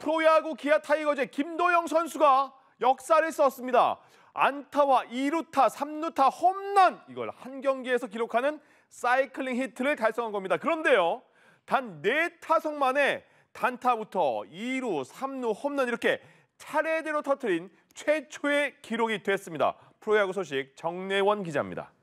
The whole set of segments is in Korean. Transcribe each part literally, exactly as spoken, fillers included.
프로야구 기아 타이거즈의 김도영 선수가 역사를 썼습니다. 안타와 이 루타, 삼 루타, 홈런 이걸 한 경기에서 기록하는 사이클링 히트를 달성한 겁니다. 그런데요, 단 네 타석 만에 단타부터 이 루, 삼 루, 홈런 이렇게 차례대로 터뜨린 최초의 기록이 됐습니다. 프로야구 소식 정래원 기자입니다.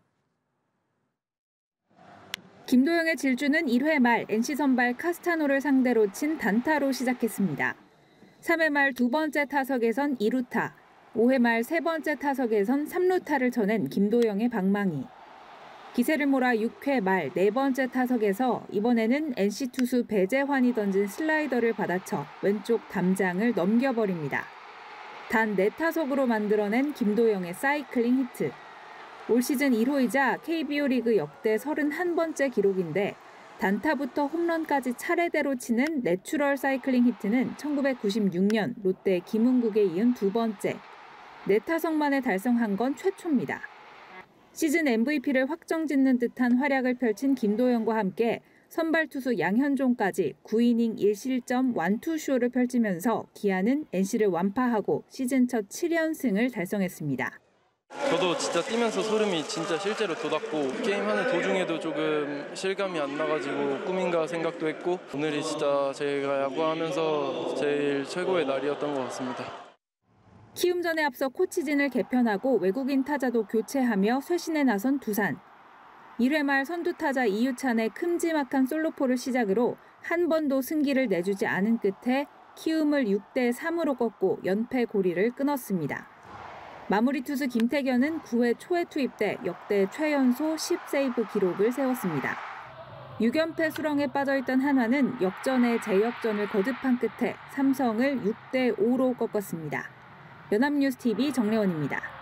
김도영의 질주는 일 회 말 엔씨 선발 카스타노를 상대로 친 단타로 시작했습니다. 삼 회 말 두 번째 타석에선 이 루타, 오 회 말 세 번째 타석에선 삼 루타를 쳐낸 김도영의 방망이. 기세를 몰아 육 회 말 네 번째 타석에서 이번에는 엔씨 투수 배재환이 던진 슬라이더를 받아쳐 왼쪽 담장을 넘겨버립니다. 단 네 타석으로 만들어낸 김도영의 사이클링 히트. 올 시즌 일 호이자 케이비오 리그 역대 서른한 번째 기록인데 단타부터 홈런까지 차례대로 치는 내추럴 사이클링 히트는 천구백구십육 년 롯데 김은국에 이은 두 번째. 네 타석 만에 달성한 건 최초입니다. 시즌 엠브이피를 확정짓는 듯한 활약을 펼친 김도영과 함께 선발 투수 양현종까지 구 이닝 일 실점 완투쇼를 펼치면서 기아는 엔씨를 완파하고 시즌 첫 칠 연승을 달성했습니다. 저도 진짜 뛰면서 소름이 진짜 실제로 돋았고 게임하는 도중에도 조금 실감이 안 나가지고 꿈인가 생각도 했고 오늘이 진짜 제가 야구하면서 제일 최고의 날이었던 것 같습니다. 키움전에 앞서 코치진을 개편하고 외국인 타자도 교체하며 쇄신에 나선 두산. 일 회 말 선두타자 이유찬의 큼지막한 솔로포를 시작으로 한 번도 승기를 내주지 않은 끝에 키움을 육 대 삼으로 꺾고 연패 고리를 끊었습니다. 마무리 투수 김태견은 구 회 초에 투입돼 역대 최연소 십 세이브 기록을 세웠습니다. 육 연패 수렁에 빠져있던 한화는 역전의 재역전을 거듭한 끝에 삼성을 육 대 오로 꺾었습니다. 연합뉴스티비 정래원입니다.